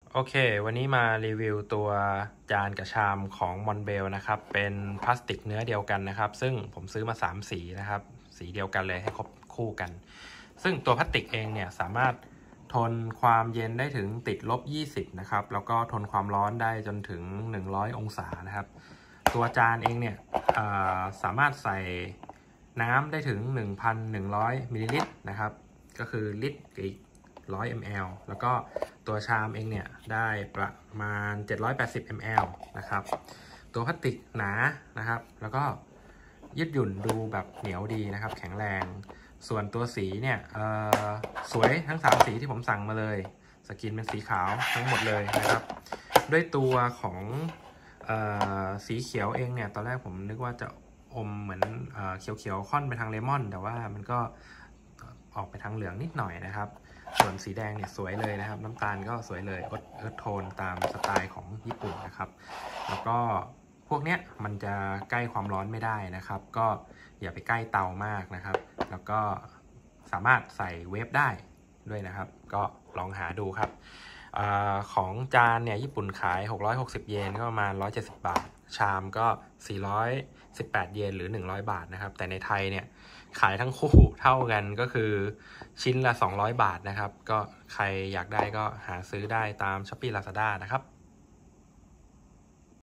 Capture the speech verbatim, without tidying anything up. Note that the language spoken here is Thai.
โอเควันนี้มารีวิวตัวจานกับชามของมอนเบลนะครับเป็นพลาสติกเนื้อเดียวกันนะครับซึ่งผมซื้อมาสามสีนะครับสีเดียวกันเลยให้ครบคู่กันซึ่งตัวพลาสติกเองเนี่ยสามารถทนความเย็นได้ถึงติดลบยี่สิบนะครับแล้วก็ทนความร้อนได้จนถึงหนึ่งร้อยองศานะครับตัวจานเองเนี่ยสามารถใส่น้ำได้ถึง หนึ่งพันหนึ่งร้อย มิลลิลิตรนะครับก็คือลิตรอีกหนึ่งร้อย มิลลิลิตร แล้วก็ตัวชามเองเนี่ยได้ประมาณเจ็ดร้อยแปดสิบ มิลลิลิตร นะครับตัวพลาสติกหนานะครับแล้วก็ยืดหยุ่นดูแบบเหนียวดีนะครับแข็งแรงส่วนตัวสีเนี่ยสวยทั้งสามสีที่ผมสั่งมาเลยสกินเป็นสีขาวทั้งหมดเลยนะครับด้วยตัวของสีเขียวเองเนี่ยตอนแรกผมนึกว่าจะอมเหมือนเขียวๆค่อนไปทางเลมอนแต่ว่ามันก็ออกไปทางเหลืองนิดหน่อยนะครับส่วนสีแดงเนี่ยสวยเลยนะครับน้ำตาลก็สวยเลยเอิร์ธโทนตามสไตล์ของญี่ปุ่นนะครับแล้วก็พวกเนี้ยมันจะใกล้ความร้อนไม่ได้นะครับก็อย่าไปใกล้เตามากนะครับแล้วก็สามารถใส่เวฟได้ด้วยนะครับก็ลองหาดูครับอของจานเนี่ยญี่ปุ่นขายหกร้อยหกสิบเยนก็ประมาณหนึ่งร้อยเจ็ดสิบบาทชามก็สี่ร้อยสิบแปดเยนหรือหนึ่งร้อยบาทนะครับแต่ในไทยเนี่ยขายทั้งคู่เท่ากันก็คือชิ้นละสองร้อยบาทนะครับก็ใครอยากได้ก็หาซื้อได้ตาม Shopee Lazada นะครับ